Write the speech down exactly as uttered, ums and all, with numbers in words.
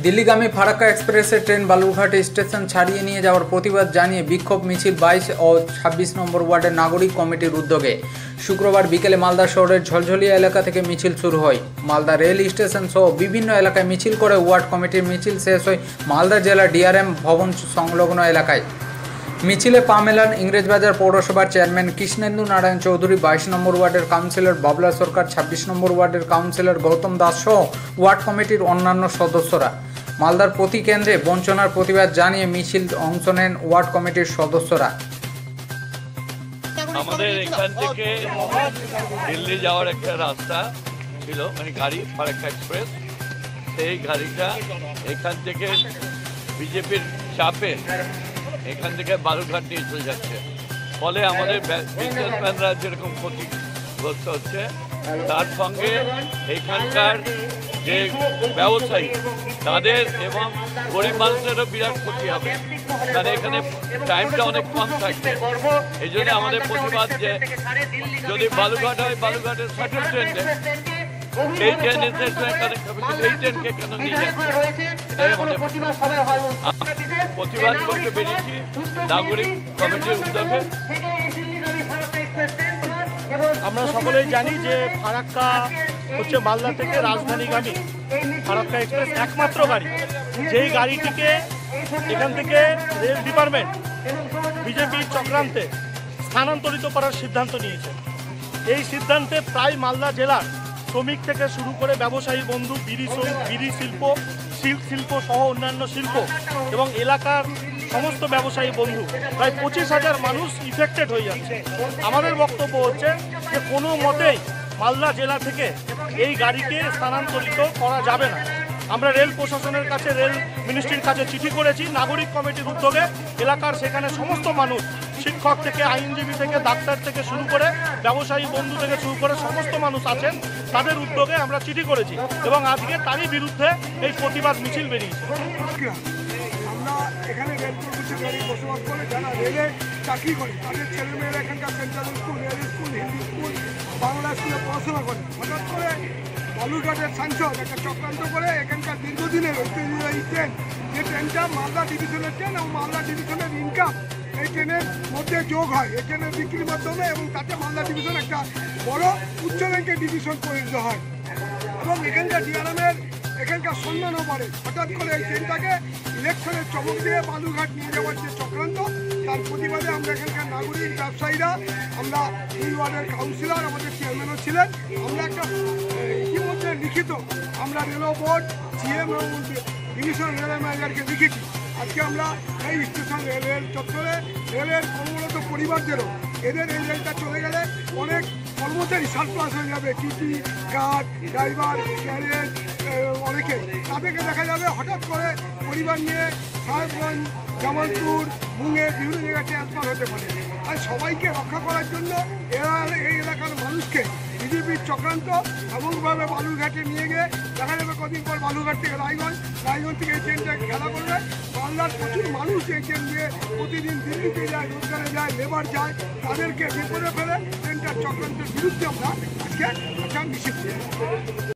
দিল্লিগামী ফারাক্কা এক্সপ্রেসের train Balurghat station ছাড়িয়ে নিয়ে যাওয়ার প্রতিবাদ জানিয়ে বিক্ষোভ মিছিল বাইশ ও ছাব্বিশ নম্বর ওয়ার্ডের নাগরিক কমিটির উদ্যোগে শুক্রবার বিকেলে মালদা শহরের ঝলঝলিয়া এলাকা থেকে মিছিল শুরু হয়। মালদা রেল স্টেশন সহ বিভিন্ন এলাকায় মিছিল করে ওয়ার্ড কমিটির মিছিল শেষ হয় মালদা জেলা ডিআরএম ভবন সংলগ্ন এলাকায়। মিছিলে পা মেলান ইংরেজবাজার পৌরসভার চেয়ারম্যান কৃষ্ণেন্দু নারায়ণ চৌধুরী, বাইশ নম্বর ওয়ার্ডের কাউন্সিলর বাবলা সরকার, ছাব্বিশ নম্বর ওয়ার্ডের কাউন্সিলর গৌতম দাস সহ ওয়ার্ড কমিটির অন্যান্য সদস্যরা। মালদার প্রতি কেন্দ্রে বঞ্চনার প্রতিবাদ জানিয়ে মিছিল অংশ নেন ওয়ার্ড কমিটির সদস্যরা। আমাদের এখান থেকে দিল্লি যাওয়ার একটা রাস্তা ছিল, মানে গাড়ি ফারাক্কা এক্সপ্রেস, সেই গাড়িটা এখান থেকে বিজেপির চাপে এখান থেকে বালুরঘাট নিয়ে চলে যাচ্ছে, ফলে আমাদের বিজনেসম্যানরা যেরকম ক্ষতিগ্রস্ত হচ্ছে, তার সঙ্গে এখানকার যে ব্যবসায়ী তাদের এবং গরিব মানুষেরও বিরাট ক্ষতি হবে, কারণ এখানে টাইমটা অনেক কম থাকবে। এই জন্য আমাদের প্রতিবাদ যে যদি বালুরঘাট হয়, বালুরঘাটের শাটল ট্রেন এই ট্রেন এসে কানেক্ট হবে, এই ট্রেনকে কেন নিয়ে যাচ্ছে, এটাই আমাদের প্রতিবাদ করতে বেরিয়েছি নাগরিক কমিটির উদ্যোগে। আমরা সকলেই জানি যে ফারাক্কা হচ্ছে মালদা থেকে রাজধানীগামী ফারাক্কা এক্সপ্রেস একমাত্র গাড়ি, যেই গাড়িটিকে এখান থেকে রেল ডিপার্টমেন্ট বিজেপির চক্রান্তে স্থানান্তরিত করার সিদ্ধান্ত নিয়েছে। এই সিদ্ধান্তে প্রায় মালদা জেলার শ্রমিক থেকে শুরু করে ব্যবসায়ী বন্ধু, বিড়ি বিড়ি শিল্প, সিল্ক শিল্প সহ অন্যান্য শিল্প এবং এলাকার সমস্ত ব্যবসায়ী বন্ধু প্রায় পঁচিশ হাজার মানুষ ইফেক্টেড হয়ে যাচ্ছে। আমাদের বক্তব্য হচ্ছে যে কোনো মতেই মালদা জেলা থেকে এই গাড়িকে স্থানান্তরিত করা যাবে না। আমরা রেল প্রশাসনের কাছে, রেল মিনিস্ট্রির কাছে চিঠি করেছি নাগরিক কমিটির উদ্যোগে। এলাকার সেখানে সমস্ত মানুষ, শিক্ষক থেকে আইনজীবী থেকে ডাক্তার থেকে শুরু করে ব্যবসায়ী বন্ধু থেকে শুরু করে সমস্ত মানুষ আছেন, তাদের উদ্যোগে আমরা চিঠি করেছি এবং আজকে তারই বিরুদ্ধে এই প্রতিবাদ মিছিল বেরিয়েছে। আমরা এখানে রেল কর্মচারী গাড়ি বসবাস করে যারা রেলে চাকরি করে, তাদের ছেলেমেয়েরা এখানকার central school, rail school, Hindi school, Bangla স্কুলে পড়াশোনা করে। হঠাৎ করে বালুরঘাটের সাংসদ একটা চক্রান্ত করে এখানকার দীর্ঘদিনের ঐতিহ্যবাহী ট্রেন, যে ট্রেনটা মালদা ডিভিশনের ট্রেন এবং মালদা ডিভিশনের ইনকাম এই ট্রেনের মধ্যে যোগ হয় এই ট্রেনের বিক্রির মাধ্যমে, এবং তাতে মালদা ডিভিশন একটা বড় উচ্চ র্যাঙ্কের ডিভিশন পরিণত হয় এবং এখানকার ডিআরএমের এখানকার সম্মানও বাড়ে। হঠাৎ করে এই ট্রেনটাকে ইলেকশনের চমক দিয়ে বালুরঘাট নিয়ে যাওয়ার যে চক্রান্ত, তার প্রতিবাদে আমরা এখানকার নাগরিক ব্যবসায়ীরা, আমরা দুই ওয়ার্ডের কাউন্সিলর, আমাদের চেয়ারম্যানও ছিলেন, আমরা একটা ইতিমধ্যে লিখিত আমরা রেল বোর্ড, জিএম এবং ডিভিশন রেল ম্যানেজারকে লিখেছি। আজকে আমরা এই স্টেশন রেল চত্বরে রেলের কর্মরত পরিবারদেরও, এদের এই রেলটা চলে গেলে অনেক কর্মচারী সারপ্লাস হয়ে যাবে, টিটি, গার্ড, ড্রাইভার, ক্যারিয়ার, অনেকে তাদেরকে দেখা যাবে হঠাৎ করে পরিবার নিয়ে সাহেবগঞ্জ, জামালপুর, মুঙ্গের বিভিন্ন জায়গায় ট্রান্সফার হতে পারে। আর সবাইকে রক্ষা করার জন্য এরা এই এলাকার মানুষকে বিজেপির চক্রান্ত এমনভাবে বালুরঘাটে নিয়ে গিয়ে দেখা যাবে কদিন পর বালুরঘাট থেকে রায়গঞ্জ, রায়গঞ্জ থেকে এই ট্রেনটাকে খেলা করবে। বাংলার প্রচুর মানুষ এই ট্রেন দিয়ে প্রতিদিন দিল্লিতে যায়, রোজগারে যায়, লেবার যায়, তাদেরকে বিপদে ফেলে ট্রেনটার চক্রান্তের বিরুদ্ধে আমরা আজকে একটা মিছিল।